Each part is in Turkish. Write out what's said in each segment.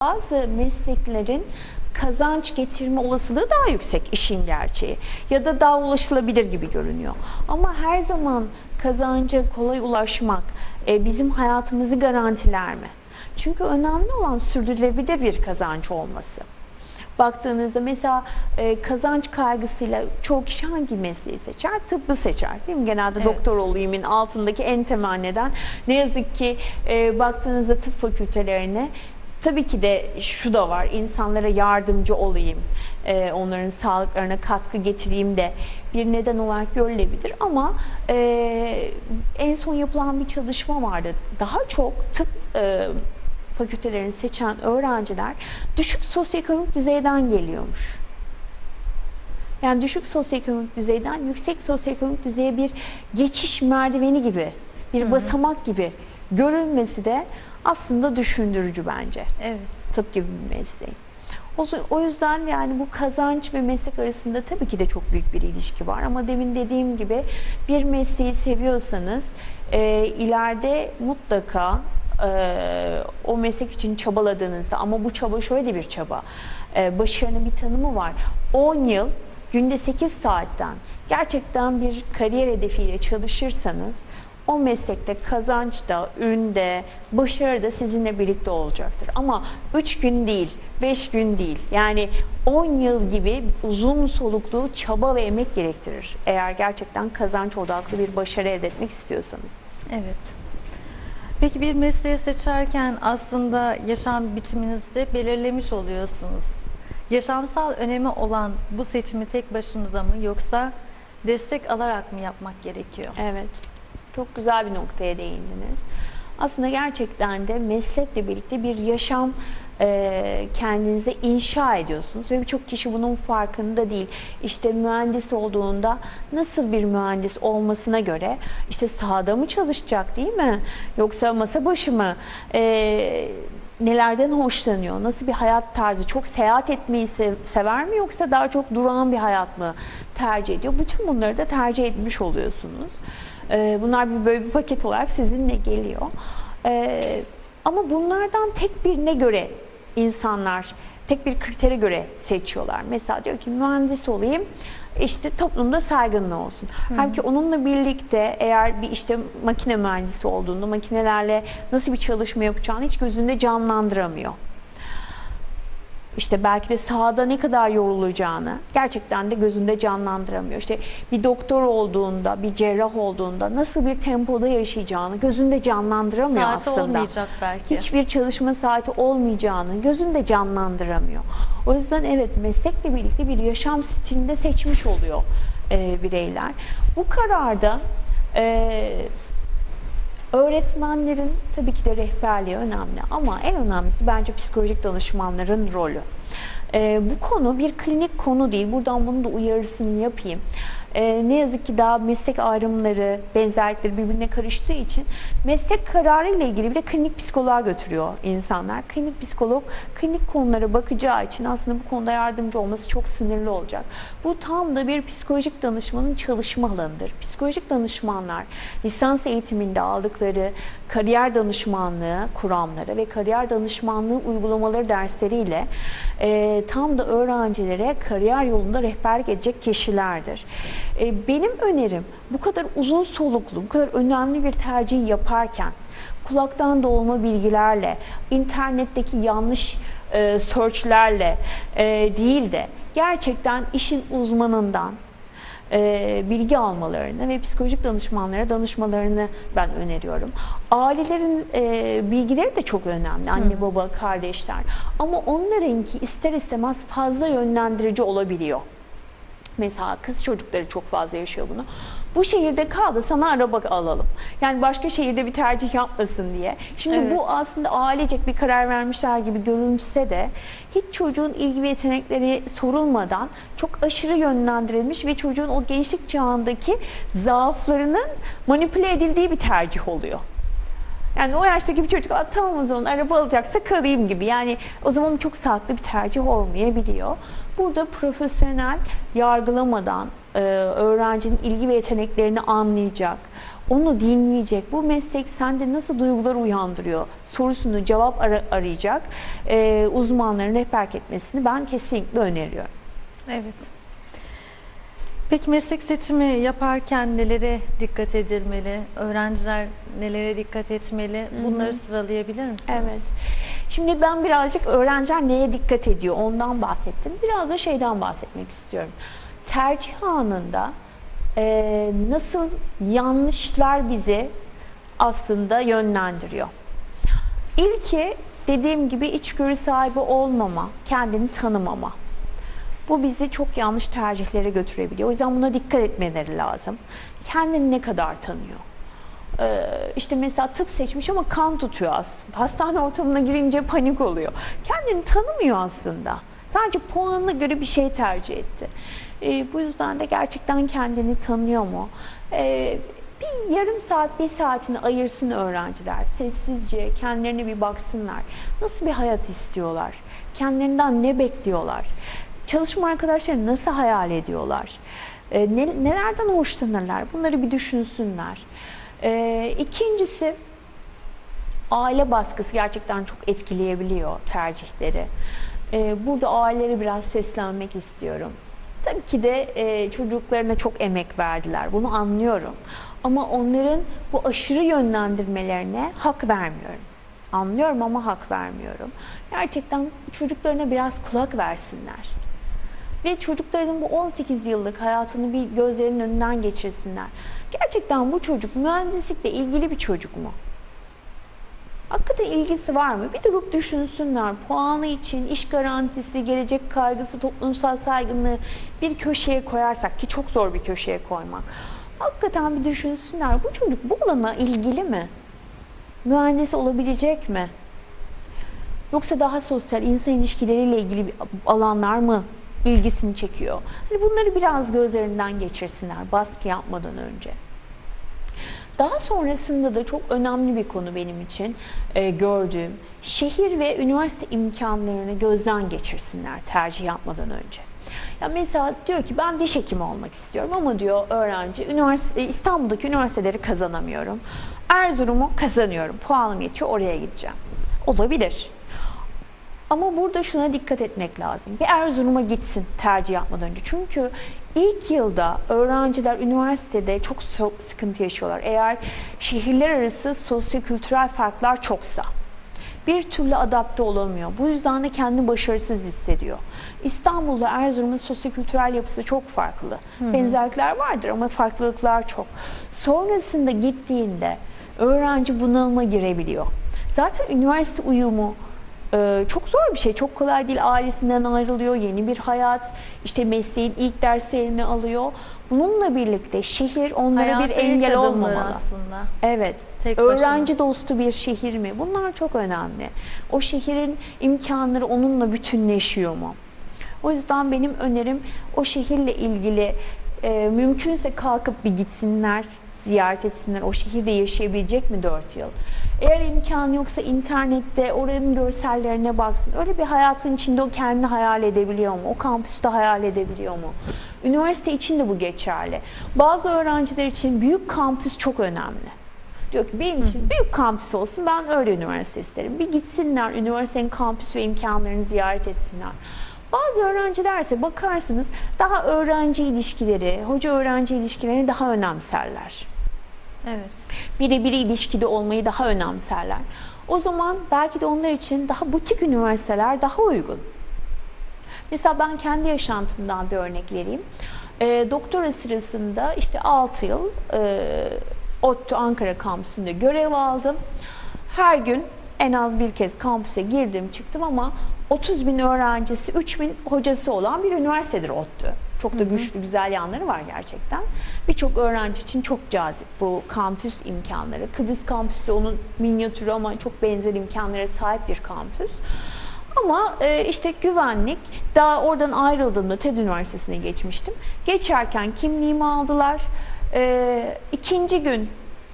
Bazı mesleklerin kazanç getirme olasılığı daha yüksek, işin gerçeği, ya da daha ulaşılabilir gibi görünüyor. Ama her zaman kazanca kolay ulaşmak bizim hayatımızı garantiler mi? Çünkü önemli olan sürdürülebilir bir kazanç olması. Baktığınızda mesela kazanç kaygısıyla çoğu kişi hangi mesleği seçer? Tıbbı seçer, değil mi? Genelde Evet. doktor olayımın altındaki en temel neden. Ne yazık ki baktığınızda tıp fakültelerine tabii ki de şu da var, insanlara yardımcı olayım, onların sağlıklarına katkı getireyim de bir neden olarak görülebilir. Ama en son yapılan bir çalışma vardı. Daha çok tıp fakültelerini seçen öğrenciler düşük sosyoekonomik düzeyden geliyormuş. Yani düşük sosyoekonomik düzeyden yüksek sosyoekonomik düzeye bir geçiş merdiveni gibi, bir basamak gibi görülmesi de aslında düşündürücü bence. Evet. Tıp gibi bir mesleğin. O yüzden yani bu kazanç ve meslek arasında tabii ki de çok büyük bir ilişki var. Ama demin dediğim gibi bir mesleği seviyorsanız ileride mutlaka o meslek için çabaladığınızda, ama bu çaba şöyle bir çaba, başarının bir tanımı var. 10 yıl günde 8 saatten gerçekten bir kariyer hedefiyle çalışırsanız o meslekte kazanç da, ün de, başarı da sizinle birlikte olacaktır. Ama 3 gün değil, 5 gün değil. Yani 10 yıl gibi uzun soluklu çaba ve emek gerektirir. Eğer gerçekten kazanç odaklı bir başarı elde etmek istiyorsanız. Evet. Peki bir mesleği seçerken aslında yaşam biçiminizi de belirlemiş oluyorsunuz. Yaşamsal önemi olan bu seçimi tek başınıza mı, yoksa destek alarak mı yapmak gerekiyor? Evet, çok güzel bir noktaya değindiniz. Aslında gerçekten de meslekle birlikte bir yaşam kendinize inşa ediyorsunuz ve birçok kişi bunun farkında değil. İşte mühendis olduğunda nasıl bir mühendis olmasına göre, işte sahada mı çalışacak, değil mi? Yoksa masa başı mı? Nelerden hoşlanıyor? Nasıl bir hayat tarzı? Çok seyahat etmeyi sever mi, yoksa daha çok durağan bir hayat mı tercih ediyor? Bütün bunları da tercih etmiş oluyorsunuz. Bunlar böyle bir paket olarak sizinle geliyor. Ama bunlardan tek birine göre insanlar, tek bir kritere göre seçiyorlar. Mesela diyor ki mühendis olayım, işte toplumda saygınlığı olsun. Halbuki onunla birlikte eğer bir işte makine mühendisi olduğunda makinelerle nasıl bir çalışma yapacağını hiç gözünde canlandıramıyor. İşte belki de sahada ne kadar yorulacağını gerçekten de gözünde canlandıramıyor. İşte bir doktor olduğunda, bir cerrah olduğunda nasıl bir tempoda yaşayacağını gözünde canlandıramıyor Saati aslında. olmayacak belki. Hiçbir çalışma saati olmayacağını gözünde canlandıramıyor. O yüzden evet, meslekle birlikte bir yaşam stilinde seçmiş oluyor bireyler. Bu kararda öğretmenlerin tabii ki de rehberliği önemli, ama en önemlisi bence psikolojik danışmanların rolü. Bu konu bir klinik konu değil. Buradan bunun da uyarısını yapayım. Ne yazık ki daha meslek ayrımları, benzerlikleri birbirine karıştığı için meslek kararı ile ilgili bir de klinik psikoloğa götürüyor insanlar. Klinik psikolog klinik konulara bakacağı için aslında bu konuda yardımcı olması çok sınırlı olacak. Bu tam da bir psikolojik danışmanın çalışma alanıdır. Psikolojik danışmanlar lisans eğitiminde aldıkları kariyer danışmanlığı kuramları ve kariyer danışmanlığı uygulamaları dersleriyle tam da öğrencilere kariyer yolunda rehberlik edecek kişilerdir. Benim önerim, bu kadar uzun soluklu, bu kadar önemli bir tercih yaparken kulaktan dolma bilgilerle, internetteki yanlış searchlerle değil de gerçekten işin uzmanından bilgi almalarını ve psikolojik danışmanlara danışmalarını ben öneriyorum. Ailelerin bilgileri de çok önemli. Anne, baba, kardeşler. Ama onlarınki ister istemez fazla yönlendirici olabiliyor. Mesela kız çocukları çok fazla yaşıyor bunu. Bu şehirde kaldı, sana araba alalım. Yani başka şehirde bir tercih yapmasın diye. Şimdi Evet. bu aslında ailecek bir karar vermişler gibi görünse de hiç çocuğun ilgi ve yetenekleri sorulmadan çok aşırı yönlendirilmiş ve çocuğun o gençlik çağındaki zaaflarının manipüle edildiği bir tercih oluyor. Yani o yaştaki bir çocuk, tamam o zaman araba alacaksa kalayım gibi. Yani o zaman çok sağlıklı bir tercih olmayabiliyor. Burada profesyonel yargılamadan öğrencinin ilgi ve yeteneklerini anlayacak, onu dinleyecek. Bu meslek sende nasıl duygular uyandırıyor sorusunu cevap arayacak uzmanların rehberlik etmesini ben kesinlikle öneriyorum. Evet. Peki meslek seçimi yaparken nelere dikkat edilmeli? Öğrenciler nelere dikkat etmeli? Bunları sıralayabilir misiniz? Evet. Şimdi ben birazcık öğrenciler neye dikkat ediyor ondan bahsettim. Biraz da şeyden bahsetmek istiyorum. Tercih anında nasıl yanlışlar bizi aslında yönlendiriyor. İlki dediğim gibi içgörü sahibi olmama, kendini tanımama. Bu bizi çok yanlış tercihlere götürebiliyor. O yüzden buna dikkat etmeleri lazım. Kendini ne kadar tanıyor? İşte mesela tıp seçmiş ama kan tutuyor aslında. Hastane ortamına girince panik oluyor. Kendini tanımıyor aslında. Sadece puanına göre bir şey tercih etti. Bu yüzden de gerçekten kendini tanıyor mu? Bir yarım saat, bir saatini ayırsın öğrenciler. Sessizce kendilerine bir baksınlar. Nasıl bir hayat istiyorlar? Kendilerinden ne bekliyorlar? Çalışma arkadaşları nasıl hayal ediyorlar? Nelerden hoşlanırlar? Bunları bir düşünsünler. İkincisi, aile baskısı gerçekten çok etkileyebiliyor tercihleri. Burada ailelere biraz seslenmek istiyorum. Tabii ki de çocuklarına çok emek verdiler. Bunu anlıyorum. Ama onların bu aşırı yönlendirmelerine hak vermiyorum. Anlıyorum ama hak vermiyorum. Gerçekten çocuklarına biraz kulak versinler. Ve çocukların bu 18 yıllık hayatını bir gözlerinin önünden geçirsinler. Gerçekten bu çocuk mühendislikle ilgili bir çocuk mu? Hakikaten ilgisi var mı? Bir durup düşünsünler. Puanı için, iş garantisi, gelecek kaygısı, toplumsal saygınlığı bir köşeye koyarsak ki çok zor bir köşeye koymak. Hakikaten bir düşünsünler. Bu çocuk bu alana ilgili mi? Mühendis olabilecek mi? Yoksa daha sosyal, insan ilişkileriyle ilgili alanlar mı ilgisini çekiyor? Hani bunları biraz gözlerinden geçirsinler baskı yapmadan önce. Daha sonrasında da çok önemli bir konu benim için gördüğüm, şehir ve üniversite imkanlarını gözden geçirsinler tercih yapmadan önce. Ya mesela diyor ki ben diş hekimi olmak istiyorum ama diyor öğrenci İstanbul'daki üniversiteleri kazanamıyorum. Erzurum'u kazanıyorum. Puanım yetiyor, oraya gideceğim. Olabilir. Ama burada şuna dikkat etmek lazım. Bir Erzurum'a gitsin tercih yapmadan önce. Çünkü ilk yılda öğrenciler üniversitede çok sıkıntı yaşıyorlar. Eğer şehirler arası sosyo-kültürel farklar çoksa. Bir türlü adapte olamıyor. Bu yüzden de kendini başarısız hissediyor. İstanbul'da Erzurum'un sosyo-kültürel yapısı çok farklı. Benzerlikler vardır ama farklılıklar çok. Sonrasında gittiğinde öğrenci bunalıma girebiliyor. Zaten üniversite uyumu çok zor bir şey, çok kolay değil. Ailesinden ayrılıyor, yeni bir hayat, işte mesleğin ilk derslerini alıyor. Bununla birlikte şehir onlara Hayata bir ilk engel adımları olmamalı. aslında. Evet. Tek Öğrenci başına. dostu bir şehir mi? Bunlar çok önemli. O şehrin imkanları onunla bütünleşiyor mu? O yüzden benim önerim o şehirle ilgili mümkünse kalkıp bir gitsinler, ziyaret etsinler. O şehirde yaşayabilecek mi 4 yıl? Eğer imkan yoksa internette oranın görsellerine baksın. Öyle bir hayatın içinde o kendini hayal edebiliyor mu? O kampüste hayal edebiliyor mu? Üniversite için de bu geçerli. Bazı öğrenciler için büyük kampüs çok önemli. Diyor ki benim için büyük kampüs olsun, ben öyle üniversite isterim. Bir gitsinler, üniversitenin kampüsü ve imkanlarını ziyaret etsinler. Bazı öğrenciler ise bakarsınız daha öğrenci ilişkileri, hoca-öğrenci ilişkilerini daha önemserler. Evet. Birebir ilişkide olmayı daha önemserler. O zaman belki de onlar için daha butik üniversiteler daha uygun. Mesela ben kendi yaşantımdan bir örnek vereyim. Doktora sırasında işte 6 yıl ODTÜ Ankara kampüsünde görev aldım. Her gün en az bir kez kampüse girdim çıktım ama 30 bin öğrencisi, 3 bin hocası olan bir üniversitedir ODTÜ. Çok da güçlü, güzel yanları var gerçekten. Birçok öğrenci için çok cazip bu kampüs imkanları. Kıbrıs kampüsü de onun minyatürü ama çok benzer imkanlara sahip bir kampüs. Ama işte güvenlik, daha oradan ayrıldığımda TED Üniversitesi'ne geçmiştim. Geçerken kimliğimi aldılar. İkinci gün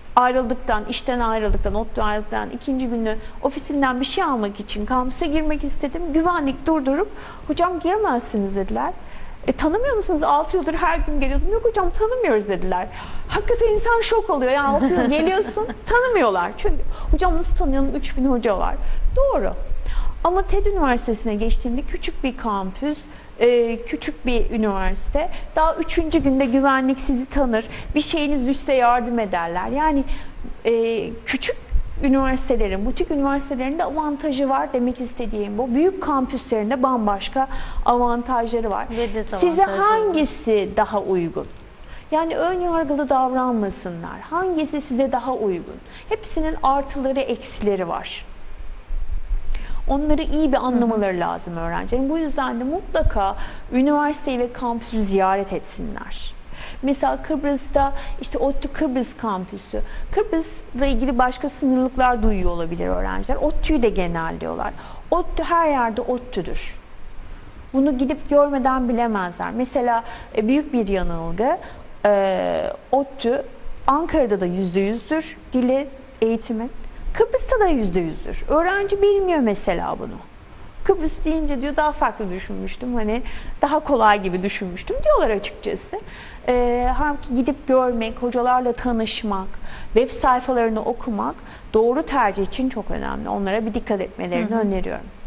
işten ayrıldıktan, ODTÜ ayrıldıktan ikinci günü ofisimden bir şey almak için kampüse girmek istedim. Güvenlik durdurup, hocam giremezsiniz dediler. Tanımıyor musunuz? 6 yıldır her gün geliyordum. Yok hocam tanımıyoruz dediler. Hakikaten insan şok oluyor. Yani 6 yıl geliyorsun tanımıyorlar. Çünkü hocam nasıl tanıyalım, 3000 hoca var. Doğru. Ama TED Üniversitesi'ne geçtiğimde küçük bir kampüs, küçük bir üniversite. Daha 3. günde güvenlik sizi tanır. Bir şeyiniz düşse yardım ederler. Yani küçük üniversitelerin, butik üniversitelerin de avantajı var demek istediğim bu. Büyük kampüslerinde bambaşka avantajları var. Ve Size dezavantajları hangisi daha uygun? Yani ön yargılı davranmasınlar. Hangisi size daha uygun? Hepsinin artıları, eksileri var. Onları iyi bir anlamaları lazım öğrencilerin. Bu yüzden de mutlaka üniversiteyi ve kampüsü ziyaret etsinler. Mesela Kıbrıs'ta işte ODTÜ Kıbrıs kampüsü. Kıbrıs'la ilgili başka sınırlıklar duyuyor olabilir öğrenciler. ODTÜ'yü de genelliyorlar. ODTÜ her yerde ODTÜ'dür. Bunu gidip görmeden bilemezler. Mesela büyük bir yanılgı, ODTÜ Ankara'da da %100'dür dili, eğitimin. Kıbrıs'ta da %100'dür. Öğrenci bilmiyor mesela bunu. Kıbrıs deyince diyor daha farklı düşünmüştüm. Hani daha kolay gibi düşünmüştüm diyorlar açıkçası. Halbuki gidip görmek, hocalarla tanışmak, web sayfalarını okumak doğru tercih için çok önemli. Onlara bir dikkat etmelerini öneriyorum.